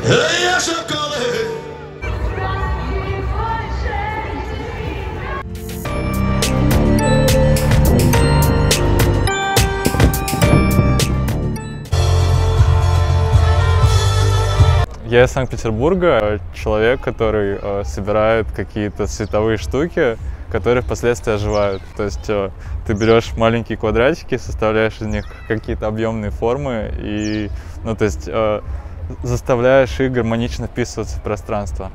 yaşap kalır. Я из Санкт-Петербурга, человек, который собирает какие-то световые штуки, которые впоследствии оживают. То есть ты берешь маленькие квадратики, составляешь из них какие-то объемные формы и, ну, то есть заставляешь их гармонично вписываться в пространство.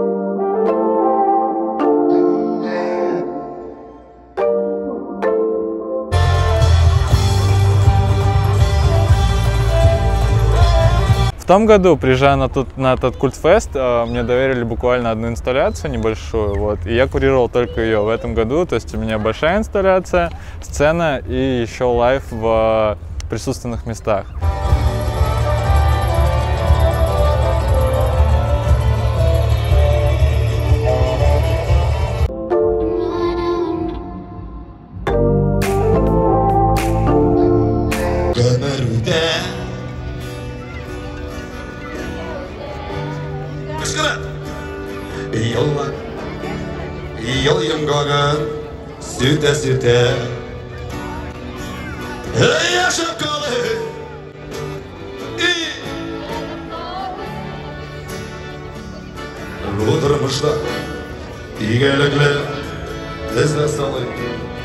В том году, приезжая на этот культфест, мне доверили буквально одну инсталляцию небольшую, вот, и я курировал только ее в этом году. То есть у меня большая инсталляция, сцена и еще лайв в присутственных местах. Yol yangog'a sürte yaşap kalır. Bu durmuşda iyilikler izle salır.